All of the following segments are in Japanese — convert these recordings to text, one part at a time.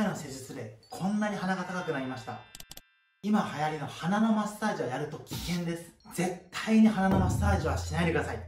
回の施術でこんなに鼻が高くなりました。今流行りの鼻のマッサージをやると危険です。絶対に鼻のマッサージはしないでください。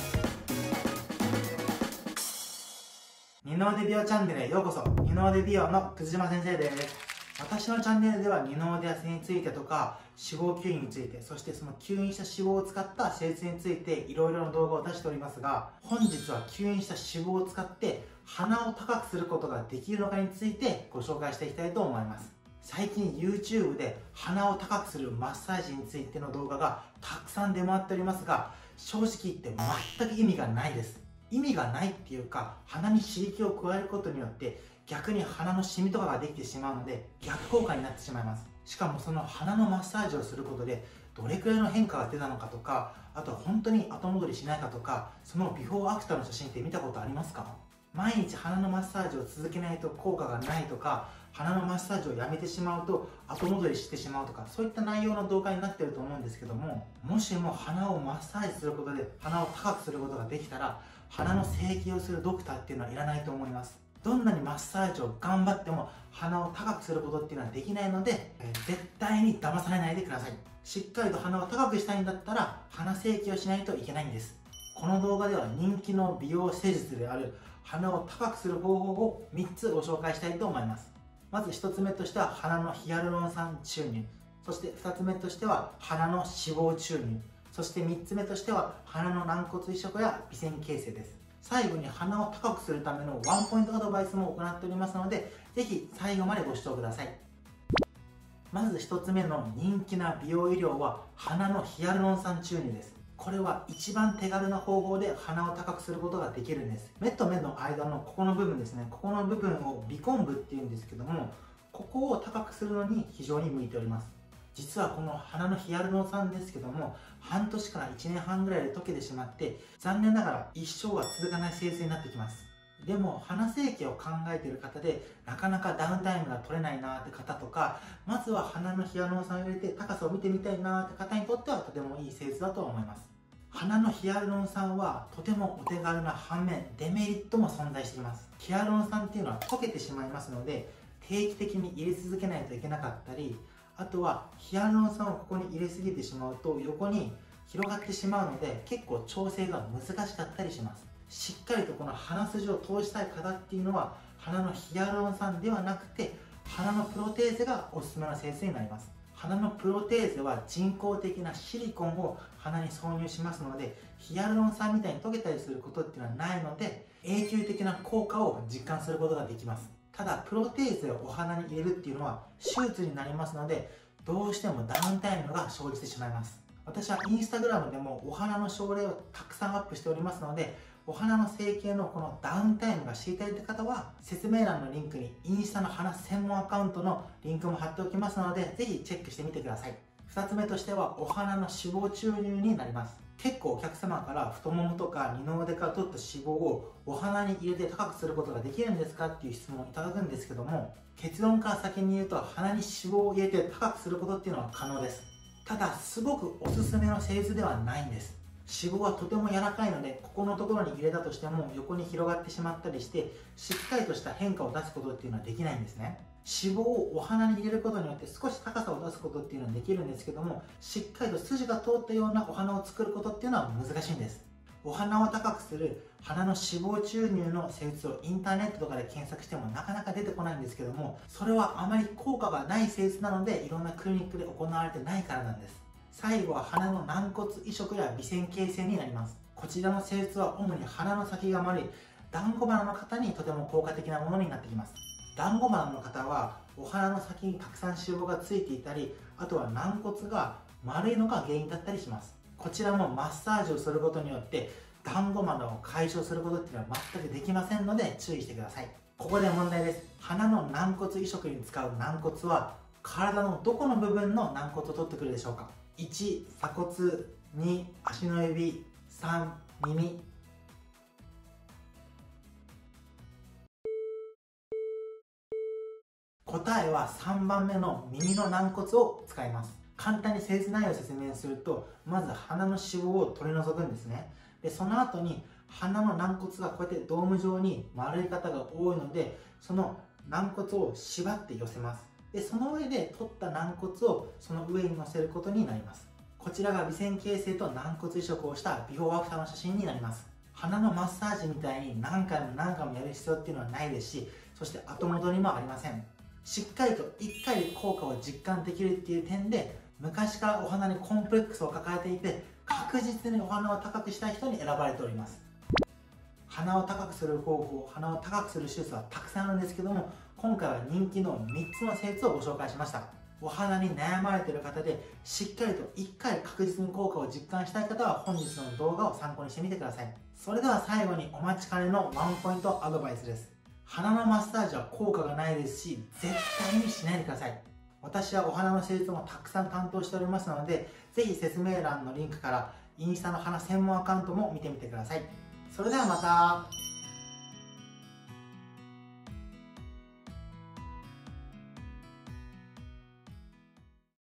二の腕美容チャンネルへようこそ。二の腕美容の葛島先生です。私のチャンネルでは二の腕痩せについてとか脂肪吸引について、そしてその吸引した脂肪を使った施術についていろいろな動画を出しておりますが、本日は吸引した脂肪を使って鼻を高くすることができるのかについてご紹介していきたいと思います。最近 YouTube で鼻を高くするマッサージについての動画がたくさん出回っておりますが、正直言って全く意味がないです。意味がないっていうか、鼻に刺激を加えることによって逆に鼻のシミとかができてしまうので逆効果になってしまいます。しかもその鼻のマッサージをすることでどれくらいの変化が出たのかとか、あとは本当に後戻りしないかとか、そのビフォーアフターの写真って見たことありますか？毎日鼻のマッサージを続けないと効果がないとか、鼻のマッサージをやめてしまうと後戻りしてしまうとか、そういった内容の動画になっていると思うんですけども、もしも鼻をマッサージすることで鼻を高くすることができたら、鼻の整形をするドクターっていうのはいらないと思います。どんなにマッサージを頑張っても鼻を高くすることっていうのはできないので、絶対に騙されないでください。しっかりと鼻を高くしたいんだったら鼻整形をしないといけないんです。この動画では人気の美容施術である鼻を高くする方法を3つご紹介したいと思います。まず1つ目としては鼻のヒアルロン酸注入、そして2つ目としては鼻の脂肪注入、そして3つ目としては鼻の軟骨移植や微線形成です。最後に鼻を高くするためのワンポイントアドバイスも行っておりますので、ぜひ最後までご視聴ください。まず1つ目の人気な美容医療は鼻のヒアルロン酸注入です。これは一番手軽な方法で鼻を高くすることができるんです。目と目の間のここの部分ですね、ここの部分を鼻根部っていうんですけども、ここを高くするのに非常に向いております。実はこの鼻のヒアルロン酸ですけども、半年から1年半ぐらいで溶けてしまって、残念ながら一生は続かない施術になってきます。でも鼻整形を考えている方でなかなかダウンタイムが取れないなーって方とか、まずは鼻のヒアルロン酸を入れて高さを見てみたいなーって方にとってはとてもいい施術だと思います。鼻のヒアルロン酸はとてもお手軽な反面デメリットも存在しています。ヒアルロン酸っていうのは溶けてしまいますので、定期的に入れ続けないといけなかったり、あとはヒアルロン酸をここに入れすぎてしまうと横に広がってしまうので結構調整が難しかったりします。しっかりとこの鼻筋を通したい方っていうのは鼻のヒアルロン酸ではなくて鼻のプロテーゼがおすすめの施術になります。鼻のプロテーゼは人工的なシリコンを鼻に挿入しますので、ヒアルロン酸みたいに溶けたりすることっていうのはないので、永久的な効果を実感することができます。ただプロテーゼをお鼻に入れるっていうのは手術になりますので、どうしてもダウンタイムが生じてしまいます。私はインスタグラムでもお鼻の症例をたくさんアップしておりますので、お鼻の整形のこのダウンタイムが知りたいって方は説明欄のリンクにインスタの鼻専門アカウントのリンクも貼っておきますので、ぜひチェックしてみてください。2つ目としてはお鼻の脂肪注入になります。結構お客様から太ももとか二の腕から取った脂肪をお鼻に入れて高くすることができるんですかっていう質問をいただくんですけども、結論から先に言うと鼻に脂肪を入れて高くすることっていうのは可能です。ただすごくおすすめの施術ではないんです。脂肪はとても柔らかいので、ここのところに入れたとしても横に広がってしまったりしてしっかりとした変化を出すことっていうのはできないんですね。脂肪をお鼻に入れることによって少し高さを出すことっていうのはできるんですけども、しっかりと筋が通ったようなお鼻を作ることっていうのは難しいんです。お鼻を高くする鼻の脂肪注入の施術をインターネットとかで検索してもなかなか出てこないんですけども、それはあまり効果がない施術なのでいろんなクリニックで行われてないからなんです。最後は鼻の軟骨移植や微線形成になります。こちらの施術は主に鼻の先が丸い団子鼻の方にとても効果的なものになってきます。団子鼻の方はお鼻の先にたくさん脂肪がついていたり、あとは軟骨が丸いのが原因だったりします。こちらもマッサージをすることによって団子鼻を解消することっていうのは全くできませんので注意してください。ここで問題です。鼻の軟骨移植に使う軟骨は体のどこの部分の軟骨を取ってくるでしょうか？ 1. 鎖骨、2. 足の指、3. 耳。答えは3番目の耳の軟骨を使います。簡単に施術内容を説明すると、まず鼻の脂肪を取り除くんですね。でその後に鼻の軟骨がこうやってドーム状に丸い方が多いので、その軟骨を縛って寄せます。でその上で取った軟骨をその上に乗せることになります。こちらが微線形成と軟骨移植をしたビフォーアフターの写真になります。鼻のマッサージみたいに何回も何回もやる必要っていうのはないですし、そして後戻りもありません。しっかりと1回で効果を実感できるっていう点で、昔からお鼻にコンプレックスを抱えていて確実にお鼻を高くしたい人に選ばれております。鼻を高くする方法、鼻を高くする手術はたくさんあるんですけども、今回は人気の3つの施術をご紹介しました。お鼻に悩まれている方でしっかりと1回確実に効果を実感したい方は本日の動画を参考にしてみてください。それでは最後にお待ちかねのワンポイントアドバイスです。鼻のマッサージは効果がないですし、絶対にしないでください。私はお鼻の施術もたくさん担当しておりますので、ぜひ説明欄のリンクからインスタの鼻専門アカウントも見てみてください。それではまた。